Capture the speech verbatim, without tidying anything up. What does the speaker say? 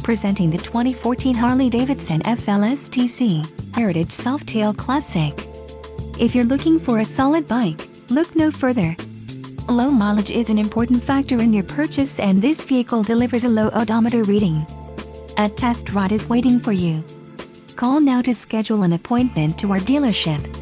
Presenting the twenty fourteen Harley-Davidson F L S T C Heritage Softail Classic. If you're looking for a solid bike, look no further. Low mileage is an important factor in your purchase, and this vehicle delivers a low odometer reading. A test ride is waiting for you. Call now to schedule an appointment to our dealership.